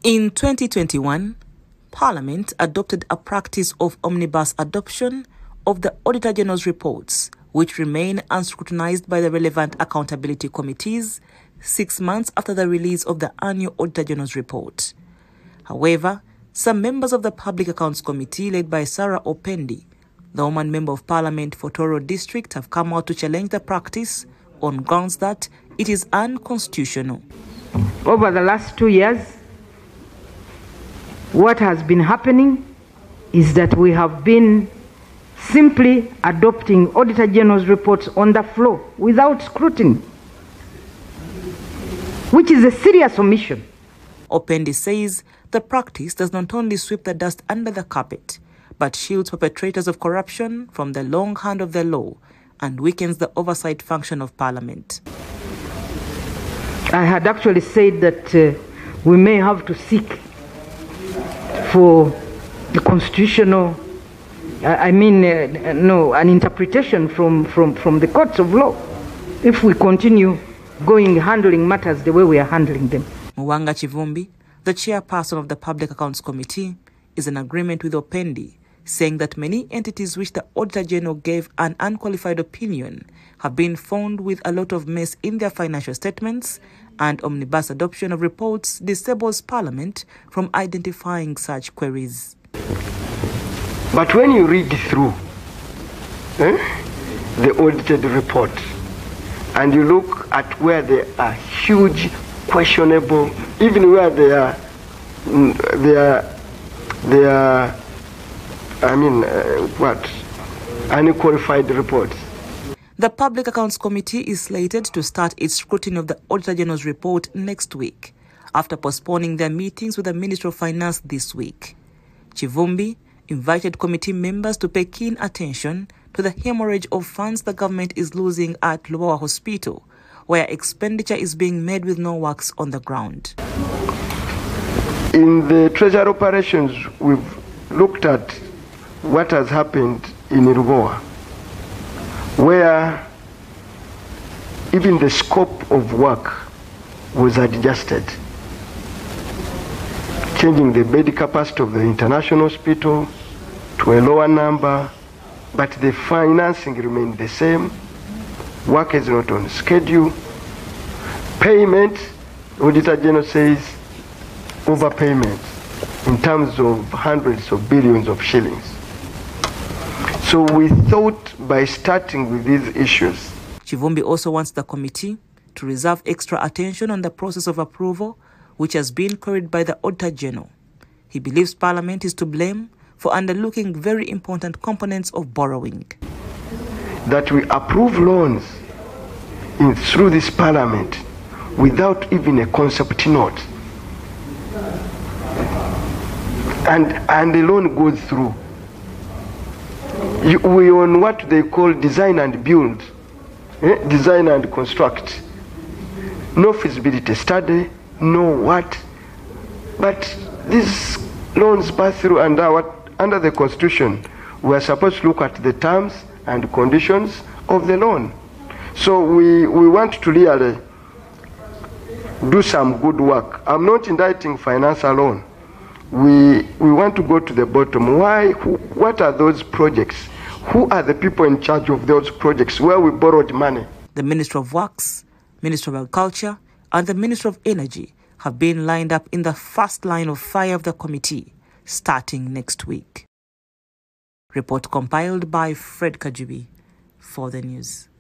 In 2021, Parliament adopted a practice of omnibus adoption of the Auditor General's reports, which remain unscrutinized by the relevant accountability committees 6 months after the release of the annual Auditor General's report. However, some members of the Public Accounts Committee, led by Sarah Opendi, the woman member of Parliament for Toro District, have come out to challenge the practice on grounds that it is unconstitutional. Over the last 2 years, what has been happening is that we have been simply adopting Auditor General's reports on the floor without scrutiny, which is a serious omission. Opendi says the practice does not only sweep the dust under the carpet, but shields perpetrators of corruption from the long hand of the law and weakens the oversight function of Parliament. I had actually said that we may have to seek for the constitutional, an interpretation from the courts of law if we continue handling matters the way we are handling them. Mwanga Chivumbi, the chairperson of the Public Accounts Committee, is in agreement with Opendi, saying that many entities which the Auditor General gave an unqualified opinion have been found with a lot of mess in their financial statements, and omnibus adoption of reports disables Parliament from identifying such queries. But when you read through the audited report and you look at where there are huge, questionable, even where there are unqualified reports. The Public Accounts Committee is slated to start its scrutiny of the Auditor General's report next week, after postponing their meetings with the Minister of Finance this week. Chivumbi invited committee members to pay keen attention to the hemorrhage of funds the government is losing at Lubowa Hospital, where expenditure is being made with no works on the ground. In the treasury operations, we've looked at what has happened in Lubowa, where even the scope of work was adjusted, changing the bed capacity of the international hospital to a lower number, but the financing remained the same. Work is not on schedule. Payment, Auditor General says, overpayment in terms of hundreds of billions of shillings. So we thought by starting with these issues. Chivumbi also wants the committee to reserve extra attention on the process of approval, which has been queried by the Auditor General. He believes Parliament is to blame for underlooking very important components of borrowing. That we approve loans through this Parliament without even a concept note. And the loan goes through. We on what they call design and build, design and construct. No feasibility study, no what. But these loans pass through under the Constitution. We are supposed to look at the terms and conditions of the loan. So we want to really do some good work. I'm not indicting finance alone. We want to go to the bottom. Why? What are those projects? Who are the people in charge of those projects where we borrowed money? The Minister of Works, Minister of Agriculture, and the Minister of Energy have been lined up in the first line of fire of the committee, starting next week. Report compiled by Fred Kajubi for the news.